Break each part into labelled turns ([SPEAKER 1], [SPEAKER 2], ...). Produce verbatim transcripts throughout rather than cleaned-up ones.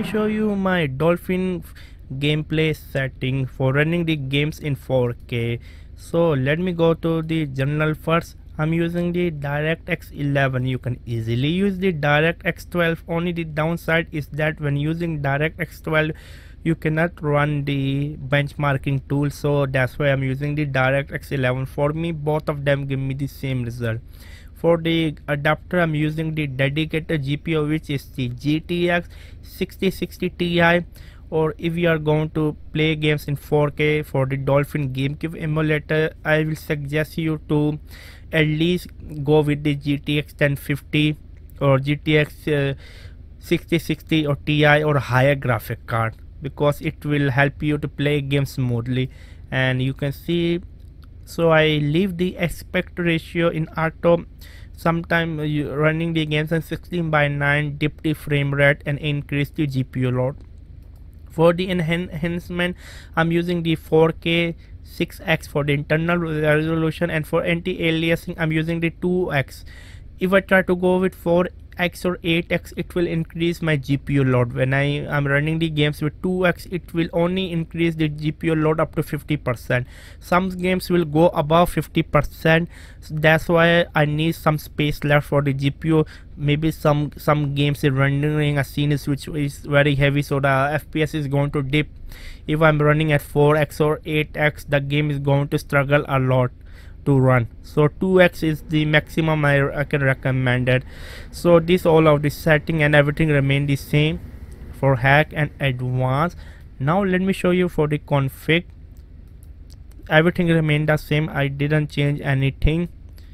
[SPEAKER 1] show you my Dolphin gameplay setting for running the games in four K. So let me go to the general first. I'm using the DirectX eleven. You can easily use the DirectX twelve. Only the downside is that when using DirectX twelve you cannot run the benchmarking tool, so that's why I'm using the DirectX eleven. For me, both of them give me the same result. For the adapter, I'm using the dedicated G P U, which is the G T X sixty sixty Ti. Or if you are going to play games in four K for the Dolphin GameCube emulator, I will suggest you to at least go with the G T X ten fifty or G T X uh, sixty sixty or Ti or higher graphic card, because it will help you to play games smoothly. And you can see, so I leave the aspect ratio in auto. Sometime you running the games in sixteen by nine, dip the frame rate and increase the G P U load. For the enhancement, I'm using the four K six X for the internal resolution, and for anti-aliasing I'm using the two X. If I try to go with four X or eight X, it will increase my G P U load. When I am running the games with two X, it will only increase the G P U load up to fifty percent. Some games will go above fifty percent, so that's why I need some space left for the G P U. Maybe some some games are running a scene which is very heavy, so the F P S is going to dip. If I'm running at four X or eight X, the game is going to struggle a lot to run. So two X is the maximum I, I can recommend it. So this all of the setting and everything remain the same for hack and advanced. Now let me show you for the config. Everything remained the same. I didn't change anything.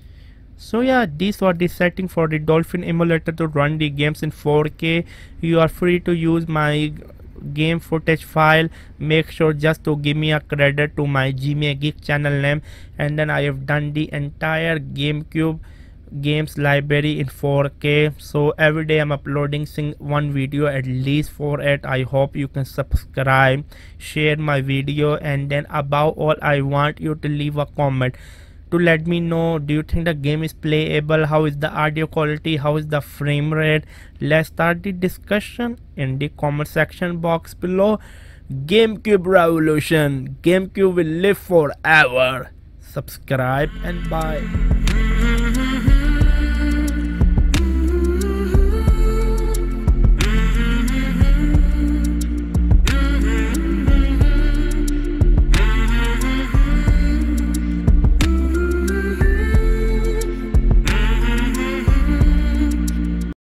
[SPEAKER 1] So yeah, these were the setting for the Dolphin emulator to run the games in four K. You are free to use my game footage file. Make sure just to give me a credit to my Gmail Geek channel name, and then I have done the entire GameCube games library in four K. So every day I'm uploading sing one video at least for it. I hope you can subscribe, share my video, and then above all I want you to leave a comment to let me know, do you think the game is playable, how is the audio quality, how is the frame rate. Let's start the discussion in the comment section box below. GameCube revolution, GameCube will live forever. Subscribe and bye.